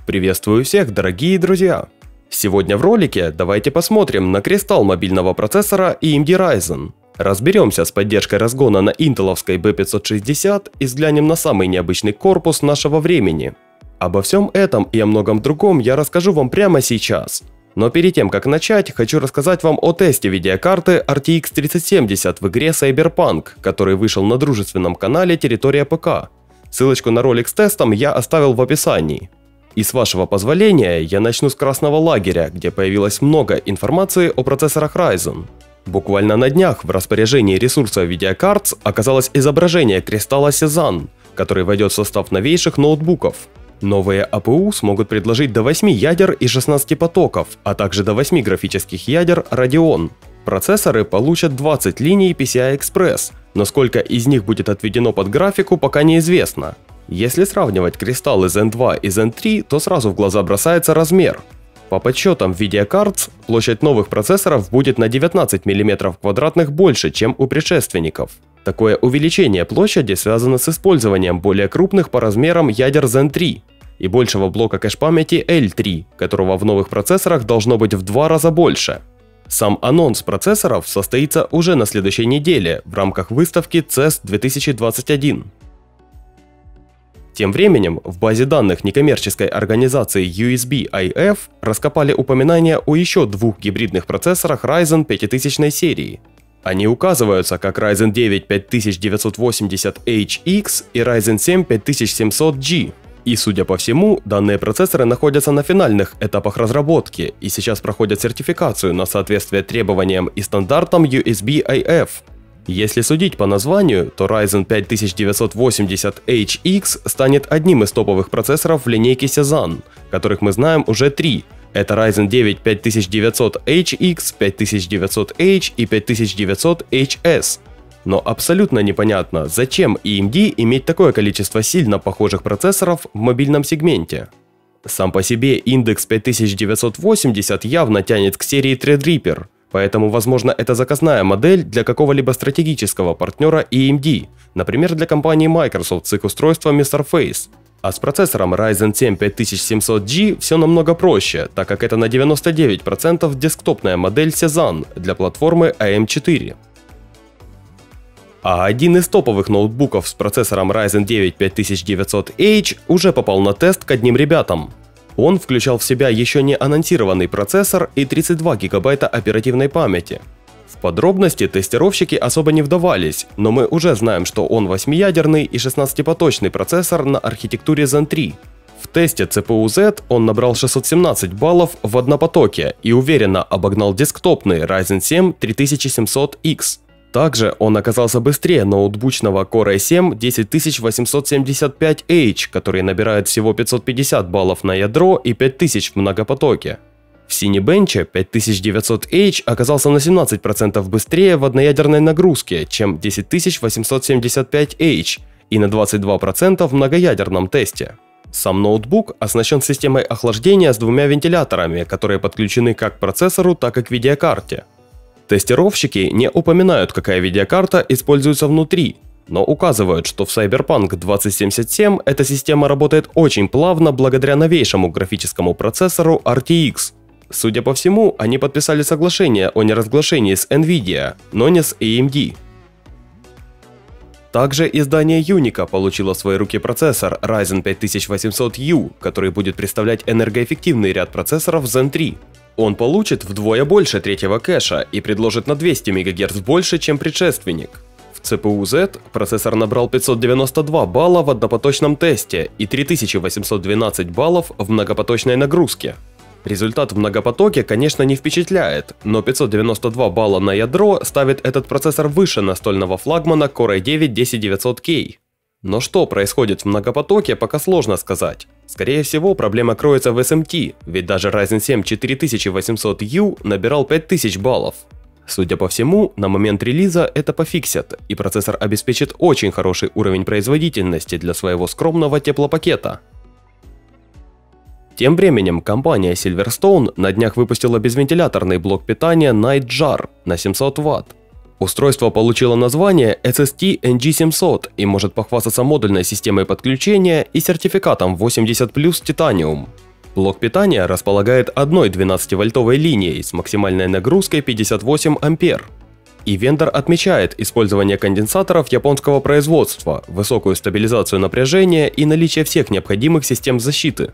Приветствую всех, дорогие друзья! Сегодня в ролике давайте посмотрим на кристалл мобильного процессора AMD Ryzen. Разберемся с поддержкой разгона на интеловской B560 и взглянем на самый необычный корпус нашего времени. Обо всем этом и о многом другом я расскажу вам прямо сейчас. Но перед тем как начать, хочу рассказать вам о тесте видеокарты RTX 3070 в игре Cyberpunk, который вышел на дружественном канале Территория ПК. Ссылочку на ролик с тестом я оставил в описании. И с вашего позволения я начну с красного лагеря, где появилось много информации о процессорах Ryzen. Буквально на днях в распоряжении ресурса Videocards оказалось изображение кристалла Cezanne, который войдет в состав новейших ноутбуков. Новые АПУ смогут предложить до 8 ядер и 16 потоков, а также до 8 графических ядер Radeon. Процессоры получат 20 линий PCI-Express, но сколько из них будет отведено под графику, пока неизвестно. Если сравнивать кристаллы Zen 2 и Zen 3, то сразу в глаза бросается размер. По подсчетам Videocards, площадь новых процессоров будет на 19 мм квадратных больше, чем у предшественников. Такое увеличение площади связано с использованием более крупных по размерам ядер Zen 3 и большего блока кэш-памяти L3, которого в новых процессорах должно быть в 2 раза больше. Сам анонс процессоров состоится уже на следующей неделе в рамках выставки CES 2021. Тем временем, в базе данных некоммерческой организации USB-IF раскопали упоминания о еще двух гибридных процессорах Ryzen 5000 серии. Они указываются как Ryzen 9 5980HX и Ryzen 7 5700G. И, судя по всему, данные процессоры находятся на финальных этапах разработки и сейчас проходят сертификацию на соответствие требованиям и стандартам USB-IF. Если судить по названию, то Ryzen 5980HX станет одним из топовых процессоров в линейке Cezanne, которых мы знаем уже 3. Это Ryzen 9 5900HX, 5900H и 5900HS. Но абсолютно непонятно, зачем AMD иметь такое количество сильно похожих процессоров в мобильном сегменте. Сам по себе индекс 5980 явно тянет к серии Threadripper. Поэтому, возможно, это заказная модель для какого-либо стратегического партнера AMD, например, для компании Microsoft с их устройствами Surface. А с процессором Ryzen 7 5700G все намного проще, так как это на 99% десктопная модель Cezanne для платформы AM4. А один из топовых ноутбуков с процессором Ryzen 9 5900H уже попал на тест к одним ребятам. Он включал в себя еще не анонсированный процессор и 32 гигабайта оперативной памяти. В подробности тестировщики особо не вдавались, но мы уже знаем, что он 8-ядерный и 16-поточный процессор на архитектуре Zen 3. В тесте CPU-Z он набрал 617 баллов в однопотоке и уверенно обогнал десктопный Ryzen 7 3700X. Также он оказался быстрее ноутбучного Core i7 10875H, который набирает всего 550 баллов на ядро и 5000 в многопотоке. В Cinebench 5900H оказался на 17% быстрее в одноядерной нагрузке, чем 10875H, и на 22% в многоядерном тесте. Сам ноутбук оснащен системой охлаждения с двумя вентиляторами, которые подключены как к процессору, так и к видеокарте. Тестировщики не упоминают, какая видеокарта используется внутри, но указывают, что в Cyberpunk 2077 эта система работает очень плавно благодаря новейшему графическому процессору RTX. Судя по всему, они подписали соглашение о неразглашении с Nvidia, но не с AMD. Также издание Юника получило в свои руки процессор Ryzen 5800U, который будет представлять энергоэффективный ряд процессоров Zen 3. Он получит вдвое больше третьего кэша и предложит на 200 МГц больше, чем предшественник. В CPU-Z процессор набрал 592 балла в однопоточном тесте и 3812 баллов в многопоточной нагрузке. Результат в многопотоке, конечно, не впечатляет, но 592 балла на ядро ставит этот процессор выше настольного флагмана Core i9-10900K. Но что происходит в многопотоке, пока сложно сказать. Скорее всего, проблема кроется в SMT, ведь даже Ryzen 7 4800U набирал 5000 баллов. Судя по всему, на момент релиза это пофиксят, и процессор обеспечит очень хороший уровень производительности для своего скромного теплопакета. Тем временем компания Silverstone на днях выпустила безвентиляторный блок питания Nightjar на 700 Вт. Устройство получило название SST NG700 и может похвастаться модульной системой подключения и сертификатом 80+ Titanium. Блок питания располагает одной 12-вольтовой линией с максимальной нагрузкой 58 ампер. И вендор отмечает использование конденсаторов японского производства, высокую стабилизацию напряжения и наличие всех необходимых систем защиты.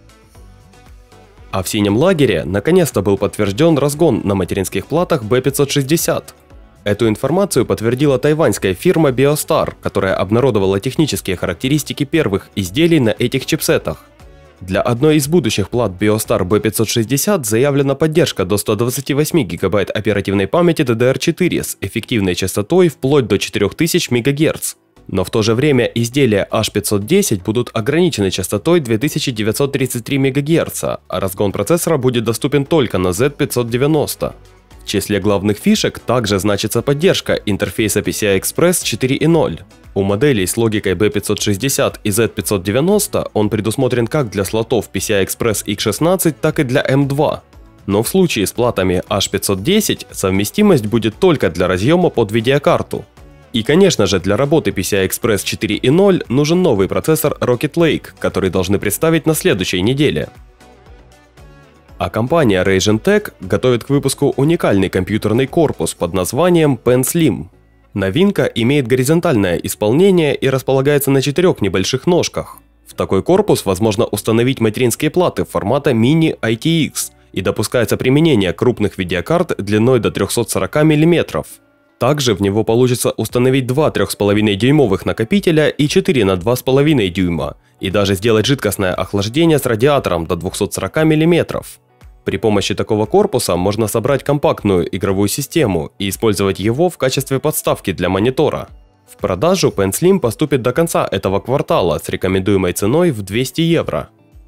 А в синем лагере наконец-то был подтвержден разгон на материнских платах B560. Эту информацию подтвердила тайваньская фирма Biostar, которая обнародовала технические характеристики первых изделий на этих чипсетах. Для одной из будущих плат Biostar B560 заявлена поддержка до 128 ГБ оперативной памяти DDR4 с эффективной частотой вплоть до 4000 МГц. Но в то же время изделия H510 будут ограничены частотой 2933 МГц, а разгон процессора будет доступен только на Z590. В числе главных фишек также значится поддержка интерфейса PCI-Express 4.0. У моделей с логикой B560 и Z590 он предусмотрен как для слотов PCI-Express X16, так и для M2. Но в случае с платами H510 совместимость будет только для разъема под видеокарту. И конечно же, для работы PCI-Express 4.0 нужен новый процессор Rocket Lake, который должны представить на следующей неделе. А компания Raijin Tech готовит к выпуску уникальный компьютерный корпус под названием PenSlim. Новинка имеет горизонтальное исполнение и располагается на 4 небольших ножках. В такой корпус возможно установить материнские платы формата Mini ITX и допускается применение крупных видеокарт длиной до 340 мм. Также в него получится установить 2 3,5-дюймовых накопителя и 4 на 2,5 дюйма, и даже сделать жидкостное охлаждение с радиатором до 240 мм. При помощи такого корпуса можно собрать компактную игровую систему и использовать его в качестве подставки для монитора. В продажу PenSlim поступит до конца этого квартала с рекомендуемой ценой в 200 евро.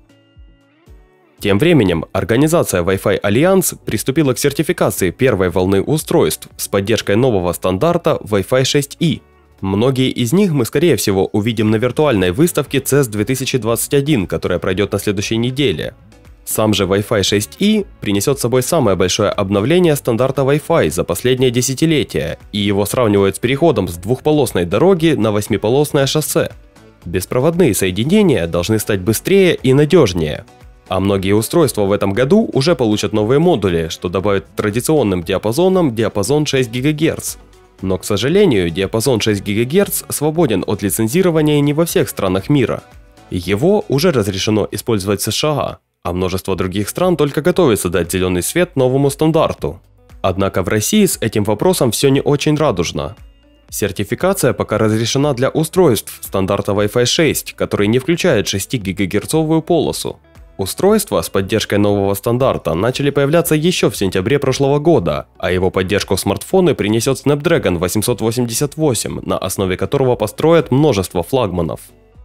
Тем временем, организация Wi-Fi Alliance приступила к сертификации первой волны устройств с поддержкой нового стандарта Wi-Fi 6E. Многие из них мы скорее всего увидим на виртуальной выставке CES 2021, которая пройдет на следующей неделе. Сам же Wi-Fi 6E принесет с собой самое большое обновление стандарта Wi-Fi за последнее десятилетие, и его сравнивают с переходом с двухполосной дороги на 8-полосное шоссе. Беспроводные соединения должны стать быстрее и надежнее. А многие устройства в этом году уже получат новые модули, что добавит традиционным диапазонам диапазон 6 ГГц. Но, к сожалению, диапазон 6 ГГц свободен от лицензирования не во всех странах мира. Его уже разрешено использовать в США, а множество других стран только готовятся дать зеленый свет новому стандарту. Однако в России с этим вопросом все не очень радужно. Сертификация пока разрешена для устройств стандарта Wi-Fi 6, который не включает 6 ГГц полосу. Устройства с поддержкой нового стандарта начали появляться еще в сентябре прошлого года, а его поддержку в смартфоны принесет Snapdragon 888, на основе которого построят множество флагманов.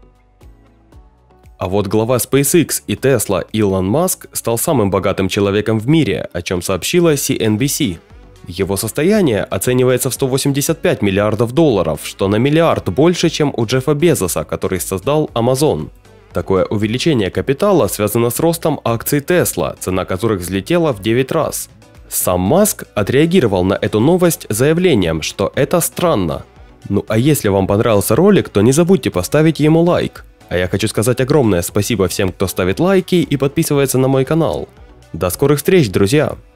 А вот глава SpaceX и Tesla Илон Маск стал самым богатым человеком в мире, о чем сообщила CNBC. Его состояние оценивается в 185 миллиардов долларов, что на миллиард больше, чем у Джеффа Безоса, который создал Amazon. Такое увеличение капитала связано с ростом акций Tesla, цена которых взлетела в 9 раз. Сам Маск отреагировал на эту новость заявлением, что это странно. Ну а если вам понравился ролик, то не забудьте поставить ему лайк. А я хочу сказать огромное спасибо всем, кто ставит лайки и подписывается на мой канал. До скорых встреч, друзья!